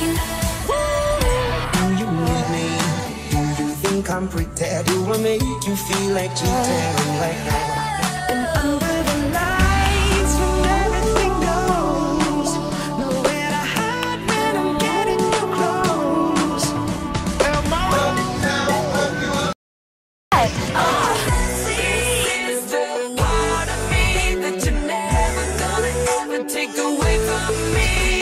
Do you need me? Do you think I'm pretty? Do I make you feel like cheating right now? And under the lights when everything goes, nowhere to hide when I'm getting you close. Is there a part of me that you're never gonna ever take away from me?